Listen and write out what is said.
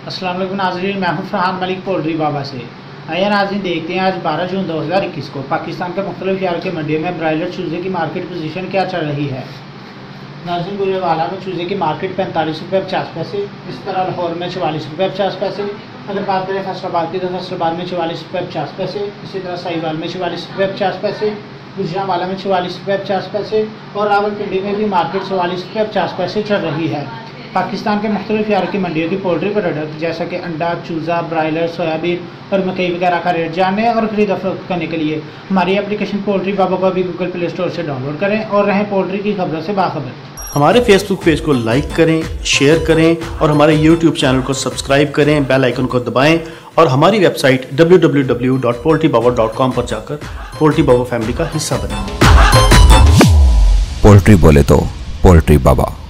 अस्सलाम वालेकुम नाज़रीन, मैं हूं फरहान मलिक पोल्ट्री बाबा से। आइए नाज़रीन देखते हैं आज 12 जून 2021 को पाकिस्तान के मुख्तलिफ शहर के मंडियों में ब्रायलर चूज़े की मार्केट पोजीशन क्या चल रही है। नाज़रीन गुजरावाला में चूज़े की मार्केट 45 रुपये 50 पैसे, इस तरह लाहौर में 44 रुपये 50 पैसे। अगर बात करें फैसलाबाद की तो फैसलाबाद में 44 रुपये 50 पैसे, इसी तरह साहिवाल में 44 रुपये 50 पैसे, गुजरावाला में 44 रुपये 50 पैसे और रावलपिंडी में भी मार्केट 44 रुपये 50 पैसे चल रही है। पाकिस्तान के मुख्तलिफ शहरों की मंडियों की पोल्ट्री प्रोडक्ट जैसा कि अंडा, चूज़ा, ब्रायलर, सोयाबीन और मकई वगैरह का रेट जानने और खरीद फरोख्त करने के लिए हमारी एप्लीकेशन पोल्ट्री बाबा को भी गूगल प्ले स्टोर से डाउनलोड करें और रहें पोल्ट्री की खबरों से बाखबर। हमारे फेसबुक पेज को लाइक करें, शेयर करें और हमारे यूट्यूब चैनल को सब्सक्राइब करें, बेल आइकन को दबाएं और हमारी वेबसाइट www.poultrybaba.com पर जाकर पोल्ट्री बाबा फैमिली का हिस्सा बनें। पोल्ट्री बोले तो पोल्ट्री बाबा।